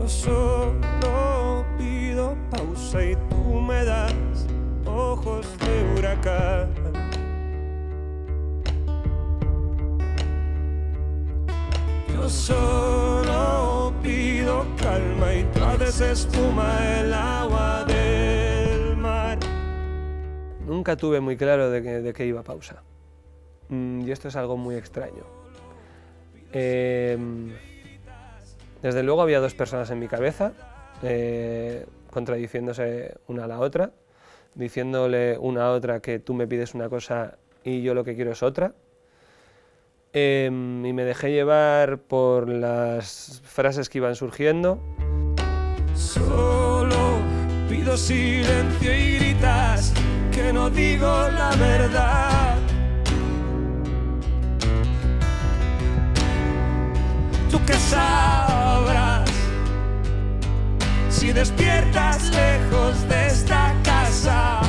Yo solo pido pausa y tú me das ojos de huracán. Yo solo pido calma y tú haces espuma el agua del mar. Nunca tuve muy claro de qué iba Pausa. Y esto es algo muy extraño. Desde luego había dos personas en mi cabeza, contradiciéndose una a la otra, diciéndole una a otra que tú me pides una cosa y yo lo que quiero es otra. Y me dejé llevar por las frases que iban surgiendo. Solo pido silencio y gritas que no digo la verdad. ¿Tú qué sabrás si despiertas lejos de esta casa?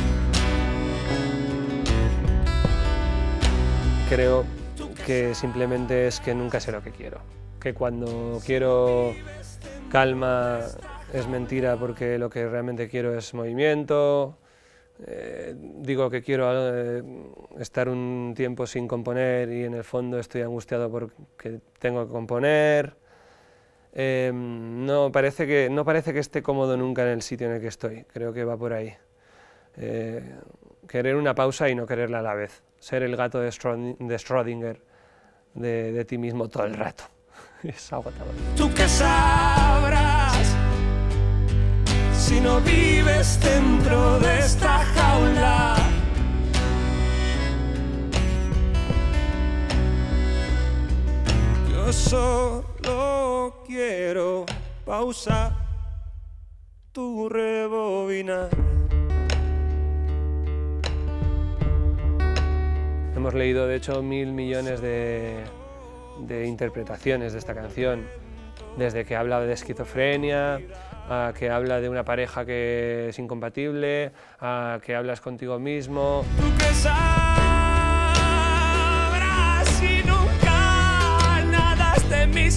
Creo que simplemente es que nunca sé lo que quiero. Que cuando quiero calma es mentira porque lo que realmente quiero es movimiento. Digo que quiero estar un tiempo sin componer y en el fondo estoy angustiado porque tengo que componer. No parece que esté cómodo nunca en el sitio en el que estoy. Creo que va por ahí. Querer una pausa y no quererla a la vez. Ser el gato de Schrödinger de ti mismo todo el rato. Es agotador. ¿Tú qué sabrás si no vives dentro de esta jaula? Yo solo quiero pausa, tu rebobina. Hemos leído, de hecho, 1000 millones de interpretaciones de esta canción, desde que habla de esquizofrenia, a que habla de una pareja que es incompatible, a que hablas contigo mismo. ¿Tú qué sabrás si nunca nadaste mis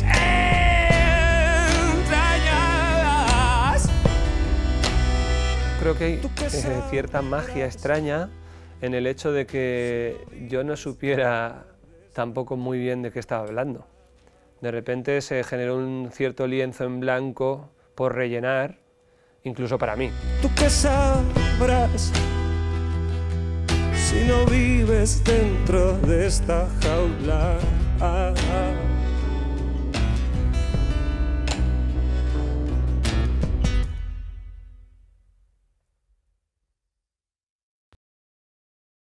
entrañas? Creo que hay cierta magia extraña en el hecho de que yo no supiera tampoco muy bien de qué estaba hablando. De repente se generó un cierto lienzo en blanco por rellenar, incluso para mí. ¿Tú qué sabrás si no vives dentro de esta jaula?